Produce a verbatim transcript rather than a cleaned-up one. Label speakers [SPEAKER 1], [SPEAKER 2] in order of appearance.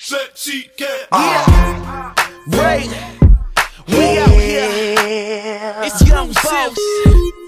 [SPEAKER 1] Sexy cat.
[SPEAKER 2] Yeah, Ray, we out here. It's Young Boss.